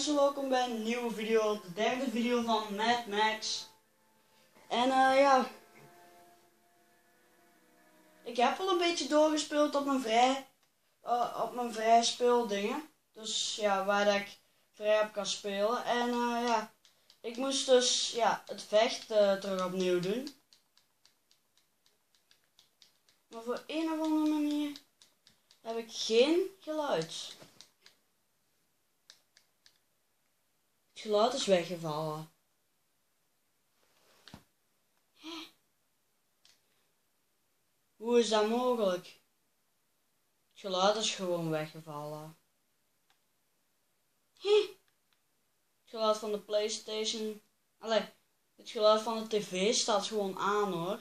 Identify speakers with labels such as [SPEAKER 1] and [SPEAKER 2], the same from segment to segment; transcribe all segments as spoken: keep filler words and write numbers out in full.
[SPEAKER 1] mensen, welkom bij een nieuwe video, de derde video van Mad Max. En uh, ja, ik heb al een beetje doorgespeeld op mijn vrij, uh, op mijn vrij speeldingen. Dus ja, waar dat ik vrij op kan spelen. En uh, ja, ik moest dus ja, het vechten uh, terug opnieuw doen. Maar voor een of andere manier heb ik geen geluid. Het geluid is weggevallen. Hè? Hoe is dat mogelijk? Het geluid is gewoon weggevallen. Hè? Het geluid van de PlayStation. Allee, het geluid van de tv staat gewoon aan hoor.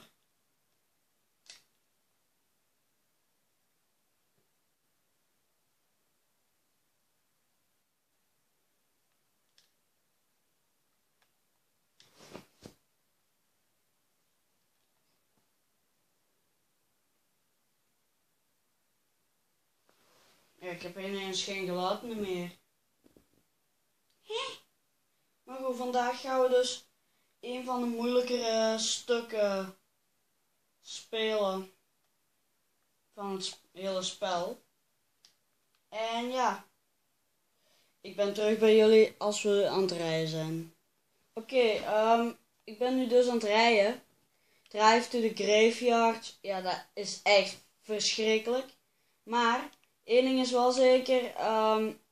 [SPEAKER 1] Ja, ik heb ineens geen geluid meer. Hè? Maar goed, vandaag gaan we dus een van de moeilijkere stukken spelen van het hele spel. En ja, ik ben terug bij jullie als we aan het rijden zijn. Oké, okay, um, ik ben nu dus aan het rijden. Drive to the Graveyard, ja, dat is echt verschrikkelijk. Maar één ding is wel zeker, um,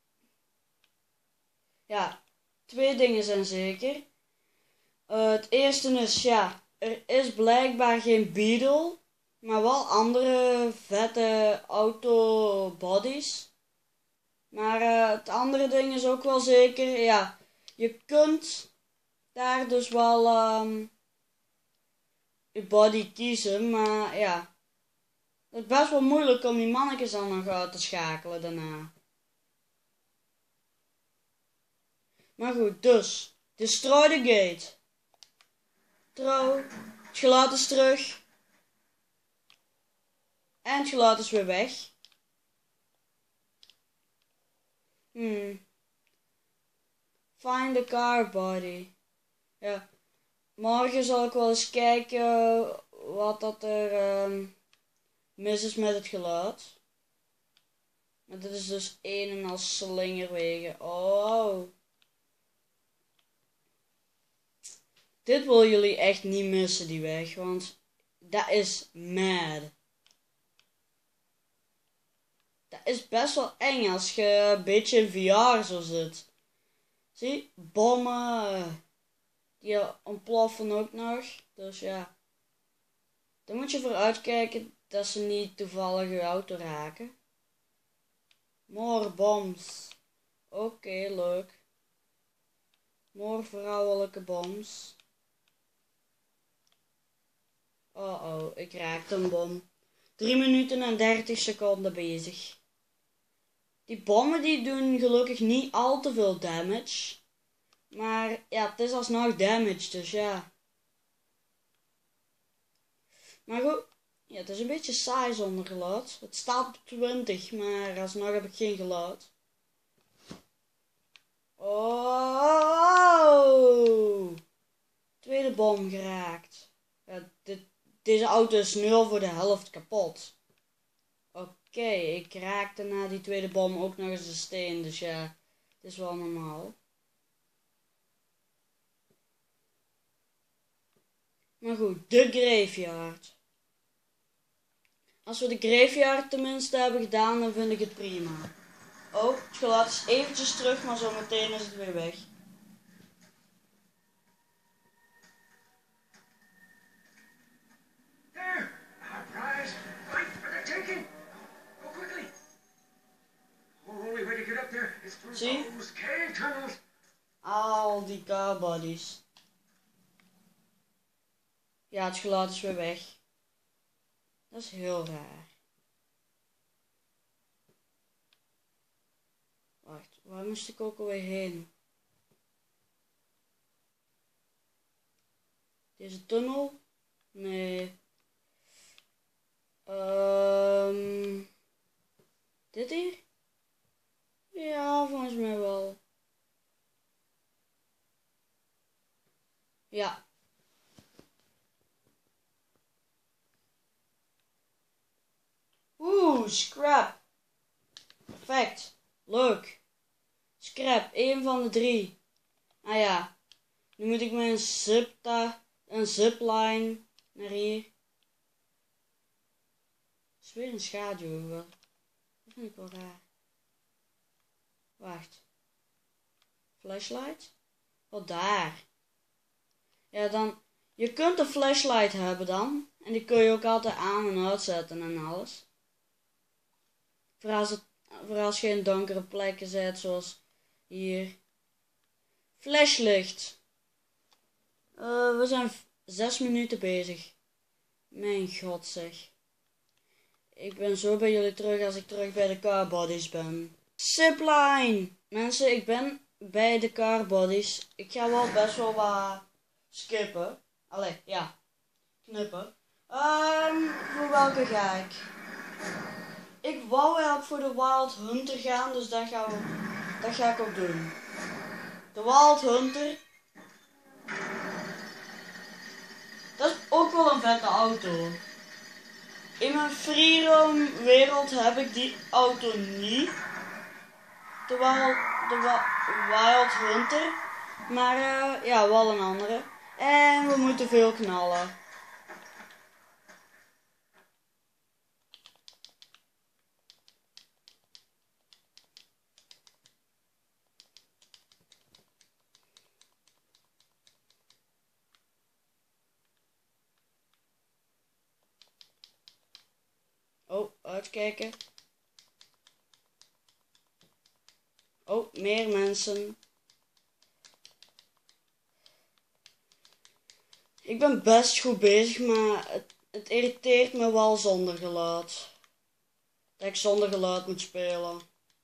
[SPEAKER 1] ja, twee dingen zijn zeker. Uh, het eerste is, ja, er is blijkbaar geen Beetle, maar wel andere vette autobodies. Maar uh, het andere ding is ook wel zeker, ja, je kunt daar dus wel um, je body kiezen, maar ja, het is best wel moeilijk om die mannetjes dan nog uit te schakelen daarna. Maar goed, dus, destroy the gate. Trouw, het geluid is terug. En het geluid is weer weg. Hmm. Find the car body. Ja. Morgen zal ik wel eens kijken wat dat er um, mis is met het geluid. Maar dit is dus een en al slingerwegen. Oh. Dit willen jullie echt niet missen, die weg. Want dat is mad. Dat is best wel eng als je een beetje in V R zo zit. Zie, bommen. Die ontploffen ook nog. Dus ja. Dan moet je voor uitkijken dat ze niet toevallig je auto raken. More bombs. Oké, okay, leuk. More vrouwelijke bombs. Oh oh, ik raakte een bom. drie minuten en dertig seconden bezig. Die bommen die doen gelukkig niet al te veel damage. Maar ja, het is alsnog damage, dus ja. Maar goed, ja, het is een beetje saai zonder geluid. Het staat op twintig, maar alsnog heb ik geen geluid. Oh! Tweede bom geraakt. Ja, dit, deze auto is nu al voor de helft kapot. Oké, okay, ik raakte na die tweede bom ook nog eens de steen, dus ja, het is wel normaal. Maar goed, de Graveyard. Als we de Graveyard tenminste hebben gedaan, dan vind ik het prima. Oh, het geluid is eventjes terug, maar zo meteen is het weer weg.
[SPEAKER 2] There! Our prize! Fight for the taking! Go quickly! Only way to get up there is through
[SPEAKER 1] Zie?
[SPEAKER 2] those cave tunnels!
[SPEAKER 1] Al die car bodies. Ja, het geluid is weer weg. Dat is heel raar. Wacht, waar moest ik ook alweer heen? Deze tunnel? Nee. Um, dit hier? Ja, volgens mij wel. Ja. Oeh, scrap. Perfect. Leuk. Scrap, één van de drie. Ah ja. Nu moet ik mijn zip daar, een zipline naar hier. Dat is weer een schaduw. Dat vind ik wel raar. Wacht. Flashlight? Wat daar? Ja, dan... Je kunt een flashlight hebben dan. En die kun je ook altijd aan en uitzetten en alles. Voor als, het, voor als je in donkere plekken zit, zoals hier. Flashlicht. Uh, we zijn zes minuten bezig. Mijn god zeg. Ik ben zo bij jullie terug als ik terug bij de car bodies ben. Zipline! Mensen, ik ben bij de car bodies. Ik ga wel best wel wat skippen. Allee, ja. Knippen. Um, voor welke ga ik? Ik wou eigenlijk voor de Wild Hunter gaan, dus dat, gaan we, dat ga ik ook doen. De Wild Hunter. Dat is ook wel een vette auto. In mijn freeroam wereld heb ik die auto niet. De Wild, de Wild Hunter. Maar uh, ja, wel een andere. En we moeten veel knallen. Oh, uitkijken. Oh, meer mensen. Ik ben best goed bezig, maar het, het irriteert me wel zonder geluid. Dat ik zonder geluid moet spelen.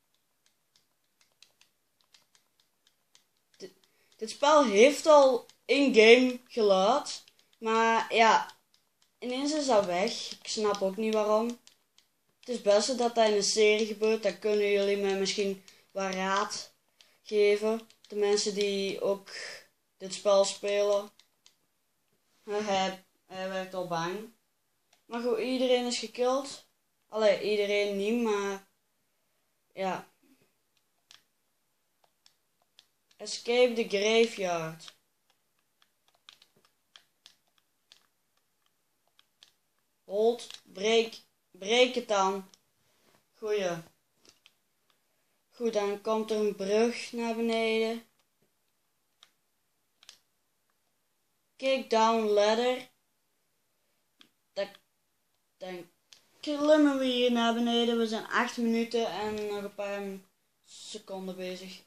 [SPEAKER 1] Dit, dit spel heeft al in-game geluid. Maar ja, ineens is dat weg. Ik snap ook niet waarom. Het is best dat dat in een serie gebeurt. Dan kunnen jullie mij misschien wat raad geven. De mensen die ook dit spel spelen. Hij, hij werd al bang. Maar goed, iedereen is gekild. Allee, iedereen niet, maar... Ja. Escape the graveyard. Hold, breek. Breek het dan. Goeie. Goed, dan komt er een brug naar beneden. Kick down ladder. Dan, dan klimmen we hier naar beneden. We zijn acht minuten en nog een paar seconden bezig.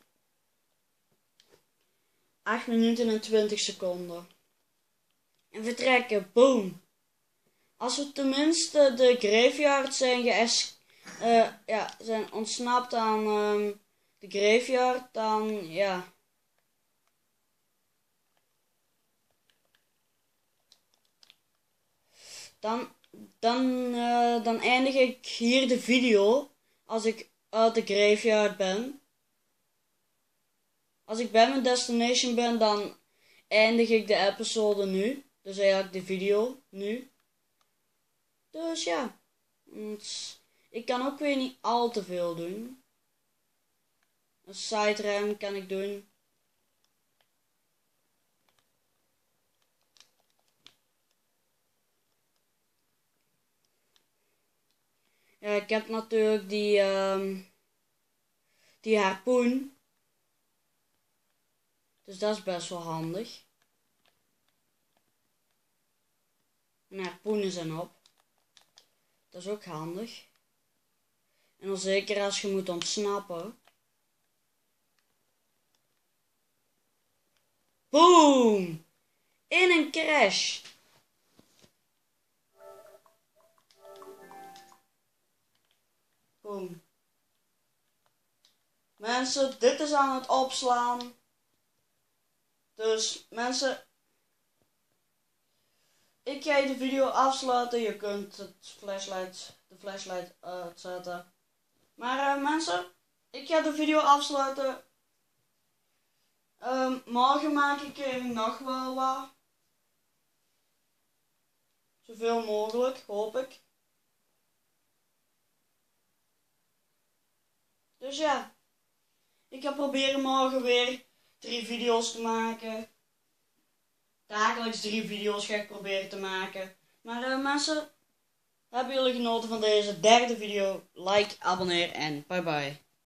[SPEAKER 1] acht minuten en twintig seconden. En vertrekken. Boom. Als we tenminste de graveyard zijn geës... Uh, ja, zijn ontsnapt aan um, de graveyard, dan ja. Dan, dan, uh, dan eindig ik hier de video als ik uit de graveyard ben. Als ik bij mijn destination ben, dan eindig ik de episode nu. Dus eigenlijk de video nu. Dus ja. Ik kan ook weer niet al te veel doen. Een sideram kan ik doen. Ja, ik heb natuurlijk die, um, die harpoen. Dus dat is best wel handig. Mijn harpoenen zijn op. Dat is ook handig. En dan zeker als je moet ontsnappen. Boom! In een crash. Boom. Mensen, dit is aan het opslaan. Dus mensen, ik ga de video afsluiten. Je kunt het flashlight, de flashlight uitzetten. Maar uh, mensen, ik ga de video afsluiten. Um, morgen maak ik er nog wel wat. Zoveel mogelijk, hoop ik. Dus ja. Ik ga proberen morgen weer drie video's te maken. Dagelijks drie video's ga ik proberen te maken. Maar uh, mensen, hebben jullie genoten van deze derde video? Like, abonneer en bye bye.